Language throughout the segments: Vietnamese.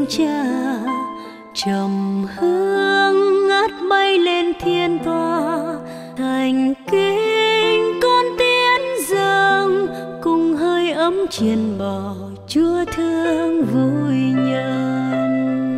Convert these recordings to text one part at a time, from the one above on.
dâng trà, trầm hương ngát bay lên thiên tòa. Thành kính con tiến dâng, cùng hơi ấm chiên bò Chúa thương vui nhận.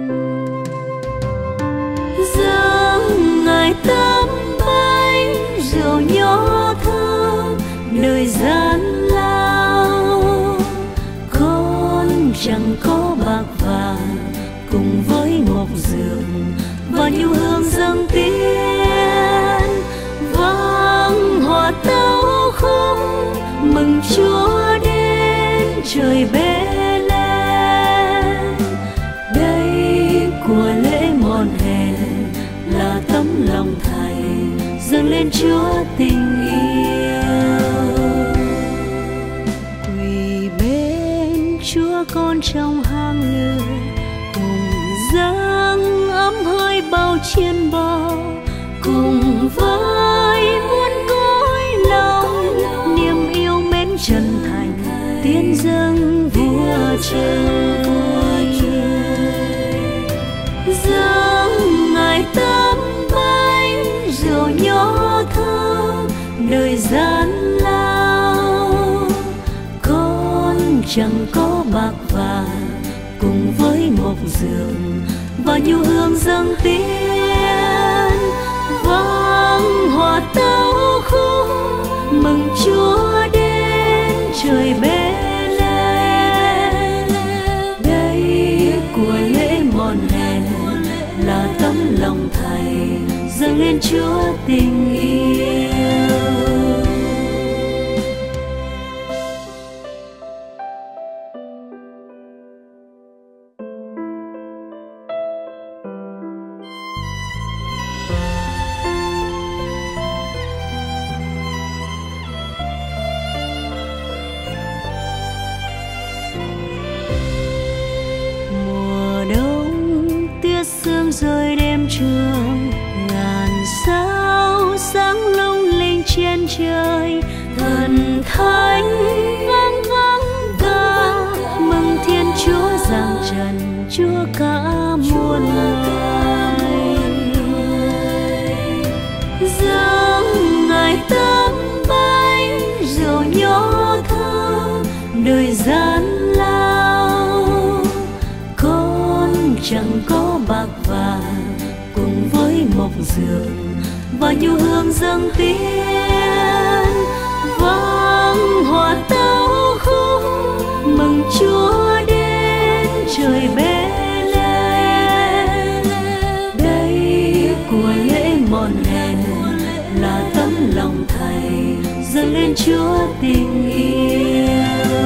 Dâng Ngài tấm bánh rượu nho thơm, đời gian lao con chẳng có bạc vàng, cùng với ngọc dường và nhu hương dâng tiến. Vang hòa tấu khúc mừng Chúa đến trời Bê-lêm. Đây của lễ mòn hèn là tấm lòng Thầy dâng lên Chúa tình yêu. Quỳ bên Chúa con trong hang lửa, cùng dâng ấm hơi bao chiên bò, cùng với muôn cõi lòng niềm yêu mến chân thành tiến dâng vua trời. Dâng Ngài tấm bánh rượu nho thơm, đời gian lao con chẳng có bạc vàng, cùng với ngọc dường và nhu hương dâng tiến. Vang hòa tấu khúc mừng Chúa đến trời Bê-lêm. Đây của lễ mòn hèn là tấm lòng Thầy dâng lên Chúa tình yêu. Sương rơi đêm trường, ngàn sao sáng lung linh trên trời. Thần thánh vang vang ca mừng Thiên Chúa giáng trần, Chúa cả muôn loài. Dâng Ngài tấm bánh rượu nho thơm, đời gian lao con chẳng có bạc vàng, cùng với mộc dường và nhu hương dâng tiến. Vang hòa tấu khúc mừng Chúa đến trời Bê-lêm. Đây của lễ mòn hèn là tấm lòng Thầy dâng lên Chúa tình yêu.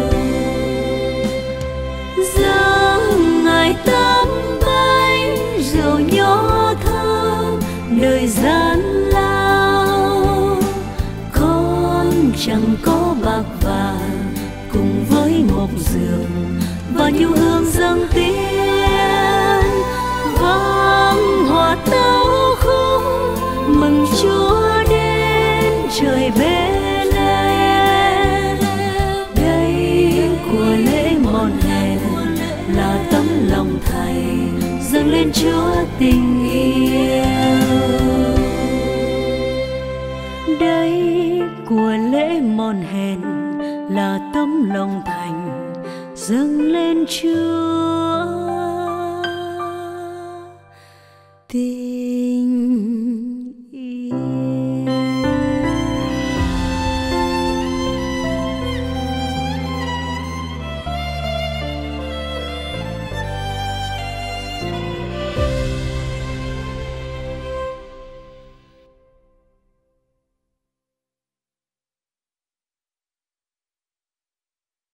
Dâng Ngài tấm bánh rượu nho thơm, đời gian lao con chẳng có bạc vàng, cùng với ngọc dường và nhu hương dâng tiến. Vang hòa tấu khúc mừng Chúa đến trời Bê-lêm. Đây của lễ mòn hèn là tấm lòng Thầy dâng lên Chúa tình yêu. Đây của lễ mòn hèn là tấm lòng Thành dâng lên Chúa tình